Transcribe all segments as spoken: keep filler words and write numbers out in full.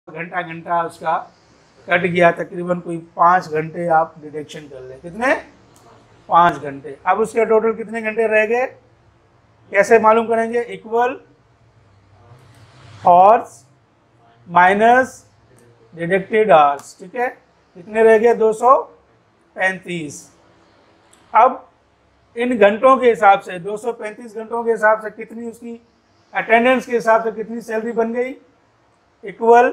घंटा घंटा उसका कट गया, तकरीबन कोई पाँच घंटे आप डिडक्शन कर लें। कितने? पाँच घंटे। अब उसके टोटल कितने घंटे रह गए, कैसे मालूम करेंगे? Equal hours minus deducted hours. ठीक है, कितने रह गए? दो सौ पैंतीस। अब इन घंटों के हिसाब से, दो सौ पैंतीस घंटों के हिसाब से कितनी उसकी अटेंडेंस के हिसाब से कितनी सैलरी बन गई? इक्वल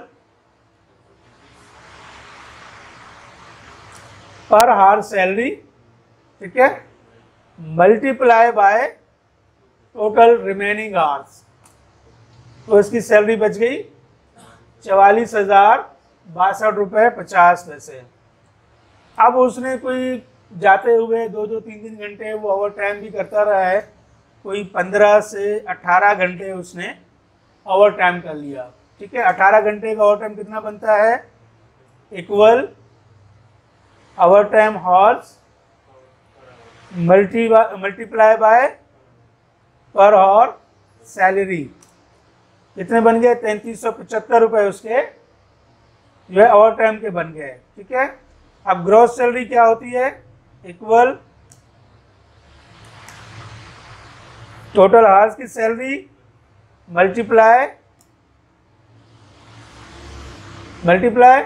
पर हार सैलरी, ठीक है, multiply by total remaining hours. तो इसकी सैलरी बच गई चवालीस हजार बासठ रुपये पचास पैसे। अब उसने कोई जाते हुए दो दो तीन तीन घंटे वो ओवर टाइम भी करता रहा है, कोई पंद्रह से अठारह घंटे उसने ओवर टाइम कर लिया। ठीक है, अठारह घंटे का ओवर टाइम कितना बनता है? Equal over time hours multi multiply by per hour salary. कितने बन गए? तैंतीस सौ पचहत्तर रुपये उसके जो है ओवर टाइम के बन गए। ठीक है, अब ग्रॉस सैलरी क्या होती है? इक्वल टोटल आवर्स की सैलरी मल्टीप्लाई मल्टीप्लाई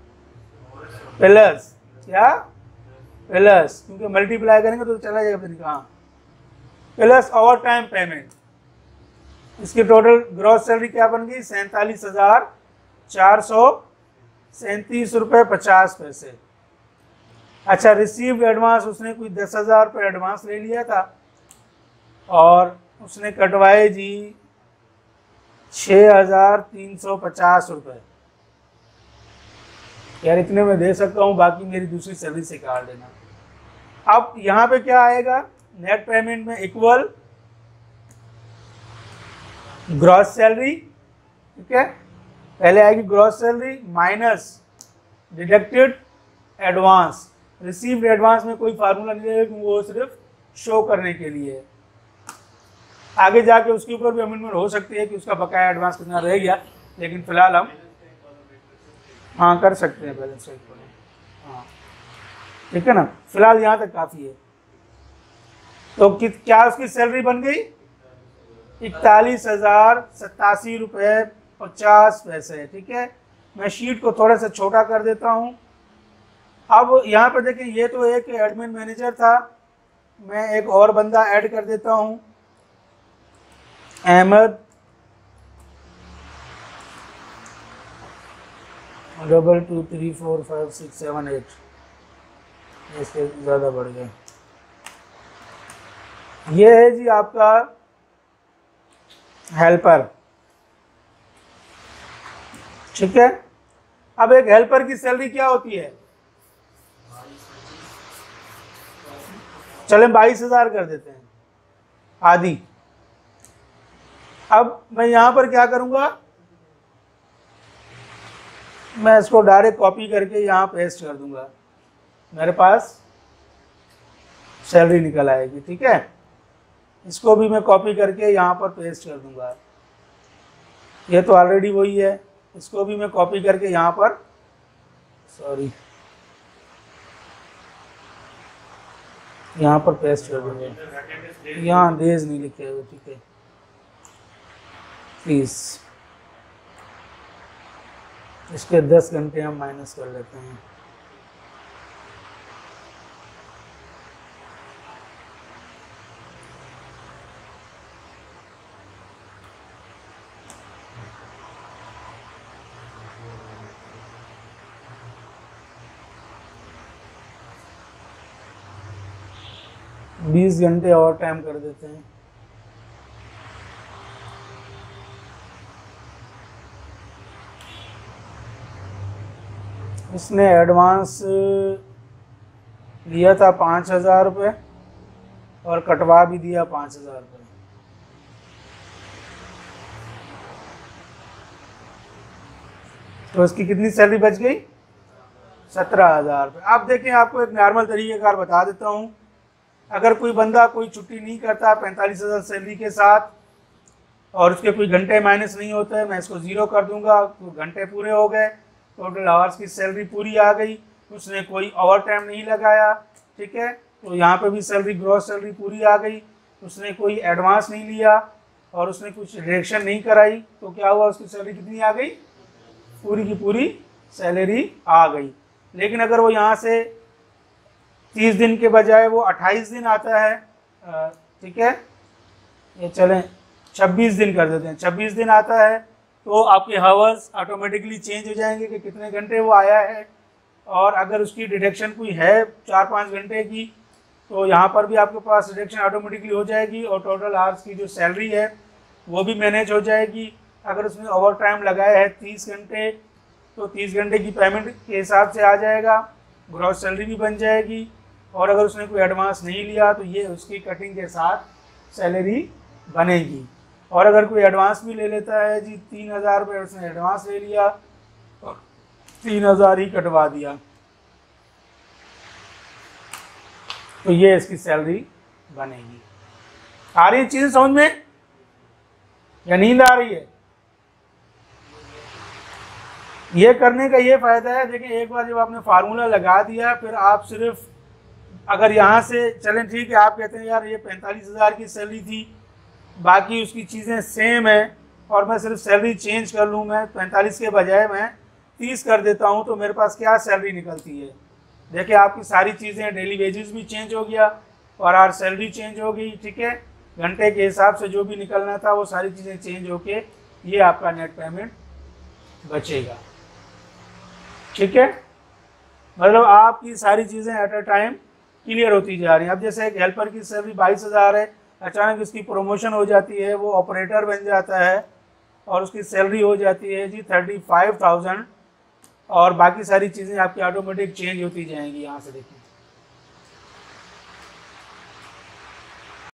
प्लस क्या? प्लस, क्योंकि मल्टीप्लाई करेंगे तो चला जाएगा फिर कहाँ, प्लस ओवर टाइम पेमेंट। इसकी टोटल ग्रॉस सैलरी क्या बन गई? सैंतालीस हजार चार सौ सैंतीस रुपये पचास पैसे। अच्छा, रिसीव्ड एडवांस उसने कोई दस हजार रुपये एडवांस ले लिया था और उसने कटवाए जी छः हजार तीन सौ पचास रुपये। यार इतने में दे सकता हूँ, बाकी मेरी दूसरी सैलरी से काट देना। अब यहाँ पे क्या आएगा? नेट पेमेंट में इक्वल ग्रॉस सैलरी। ठीक है, पहले आएगी gross salary minus deducted advance. Received advance में कोई फार्मूला नहीं है, वो सिर्फ शो करने के लिए। आगे जाके उसके ऊपर भी अमेंडमेंट हो सकती है कि उसका बकाया एडवांस कितना रह गया, लेकिन फिलहाल हम हाँ कर सकते हैं बैलेंस शीट को। हाँ ठीक है ना, फिलहाल यहाँ तक काफ़ी है। तो कि, क्या उसकी सैलरी बन गई? इकतालीस हजार सत्तासी रुपये पचास पैसे। ठीक है, मैं शीट को थोड़ा सा छोटा कर देता हूँ। अब यहाँ पर देखें, ये तो एक एडमिन मैनेजर था, मैं एक और बंदा ऐड कर देता हूँ, Ahmed double two three four five six seven eight, इससे ज़्यादा बढ़ गए। ये है जी आपका हेल्पर। ठीक है, अब एक हेल्पर की सैलरी क्या होती है? चलें बाईस हजार कर देते हैं आधी। अब मैं यहां पर क्या करूंगा, मैं इसको डायरेक्ट कॉपी करके यहाँ पेस्ट कर दूंगा, मेरे पास सैलरी निकल आएगी। ठीक है, इसको भी मैं कॉपी करके यहाँ पर पेस्ट कर दूंगा, ये तो ऑलरेडी वही है। इसको भी मैं कॉपी करके यहाँ पर, सॉरी यहाँ पर पेस्ट कर दूंगा। यहाँ डेज नहीं लिखे हुए, ठीक है, प्लीज़ इसके दस घंटे हम माइनस कर लेते हैं। बीस घंटे और टाइम कर देते हैं। इसने एडवांस लिया था पाँच हज़ार रुपये और कटवा भी दिया पाँच हज़ार रुपये। तो इसकी कितनी सैलरी बच गई? सत्रह हज़ार रुपये। अब देखें, आपको एक नॉर्मल तरीक़ेकार बता देता हूँ। अगर कोई बंदा कोई छुट्टी नहीं करता पैंतालीस हज़ार सैलरी के साथ, और उसके कोई घंटे माइनस नहीं होता है, मैं इसको ज़ीरो कर दूंगा तो घंटे पूरे हो गए, टोटल आवर्स की सैलरी पूरी आ गई, उसने कोई ओवर टाइम नहीं लगाया, ठीक है। तो यहाँ पे भी सैलरी ग्रॉस सैलरी पूरी आ गई, उसने कोई एडवांस नहीं लिया और उसने कुछ डिडक्शन नहीं कराई, तो क्या हुआ, उसकी सैलरी कितनी आ गई, पूरी की पूरी सैलरी आ गई। लेकिन अगर वो यहाँ से तीस दिन के बजाय वो अट्ठाईस दिन आता है, ठीक है, ये चलें छब्बीस दिन कर देते हैं, छब्बीस दिन आता है, तो आपके हावर्स ऑटोमेटिकली चेंज हो जाएंगे कि कितने घंटे वो आया है। और अगर उसकी डिडक्शन कोई है चार पाँच घंटे की, तो यहाँ पर भी आपके पास डिडक्शन ऑटोमेटिकली हो जाएगी और टोटल आवर्स की जो सैलरी है वो भी मैनेज हो जाएगी। अगर उसने ओवर टाइम लगाया है तीस घंटे, तो तीस घंटे की पेमेंट के हिसाब से आ जाएगा, ग्रॉस सैलरी भी बन जाएगी। और अगर उसने कोई एडवांस नहीं लिया तो ये उसकी कटिंग के साथ सैलरी बनेगी। और अगर कोई एडवांस भी ले लेता है जी, तीन हज़ार रुपये उसने एडवांस ले लिया और तीन हज़ार ही कटवा दिया, तो ये इसकी सैलरी बनेगी। आ रही है चीज़ें समझ में या नींद आ रही है? ये करने का ये फ़ायदा है, देखिए एक बार जब आपने फार्मूला लगा दिया, फिर आप सिर्फ अगर यहाँ से चलें, ठीक है, आप कहते हैं यार ये पैंतालीस हज़ार की सैलरी थी, बाकी उसकी चीज़ें सेम है और मैं सिर्फ सैलरी चेंज कर लूँ, मैं पैंतालीस के बजाय मैं तीस कर देता हूँ, तो मेरे पास क्या सैलरी निकलती है। देखिए आपकी सारी चीज़ें, डेली वेजेस भी चेंज हो गया और आर सैलरी चेंज हो गई, ठीक है, घंटे के हिसाब से जो भी निकलना था वो सारी चीज़ें चेंज होके ये आपका नेट पेमेंट बचेगा, ठीक है। मतलब आपकी सारी चीज़ें एट अ टाइम क्लियर होती जा रही हैं। अब जैसे एक हेल्पर की सैलरी बाईस हज़ार है, अचानक उसकी प्रमोशन हो जाती है, वो ऑपरेटर बन जाता है और उसकी सैलरी हो जाती है जी थर्टी फाइव थाउजेंड, और बाकी सारी चीज़ें आपकी ऑटोमेटिक चेंज होती जाएंगी। यहाँ से देखिए